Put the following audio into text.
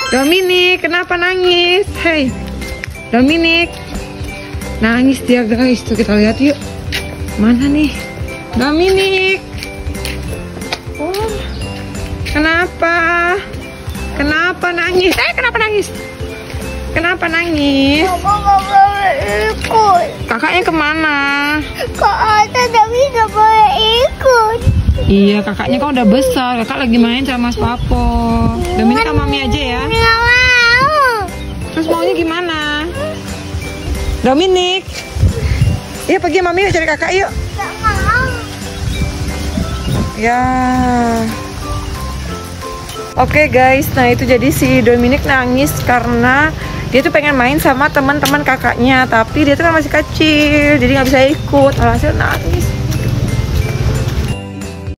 Dominic, kenapa nangis? Hei, Dominic, nangis dia guys. Tuh kita lihat yuk. Mana nih, Dominic? Oh, kenapa? Kenapa nangis? Kenapa nangis? Kenapa nangis? Mama nggak boleh ikut. Kakaknya kemana? Kak Ata tapi nggak boleh ikut. Iya, kakaknya kan udah besar. Kakak lagi main sama Mas Papo. Dominic sama Mami aja ya. Nggak mau. Terus maunya gimana? Dominic, iya pergi Mami yuk cari kakak yuk. Nggak mau. Ya. Oke guys, nah itu jadi si Dominic nangis karena dia tuh pengen main sama teman-teman kakaknya, tapi dia tuh kan masih kecil, jadi nggak bisa ikut. Alhasil nangis